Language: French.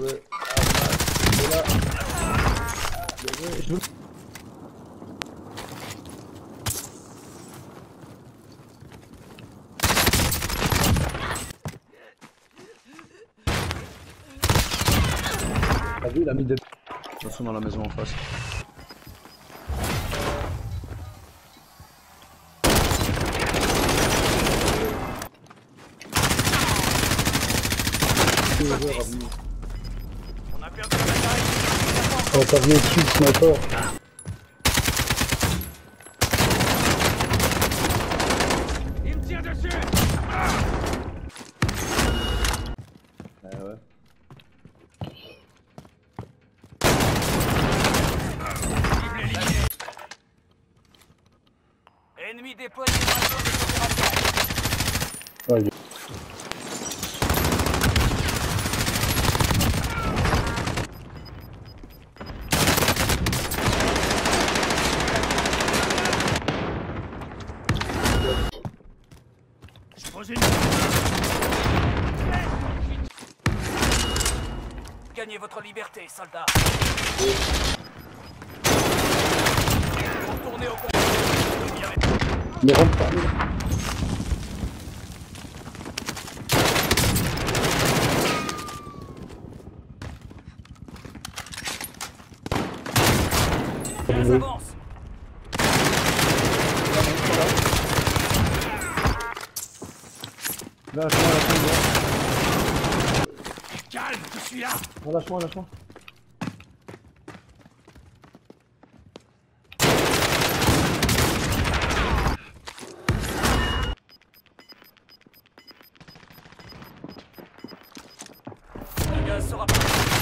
ouais. Et là. Je... T'as vu, il a mis des... Attention dans la maison en face. On a perdu la bataille. Oh, t'as vu au-dessus le sniper. Il me tire dessus. Ouais. Cible éliminée. Ennemi déployé dans la zone d'opération. Ouais, Je pose une... Gagnez votre liberté, soldats. Retournez au combat. ne rentre pas. Ils avancent. Lâche-moi. Calme, je suis là. Oh, lâche-moi. Le gaz sera...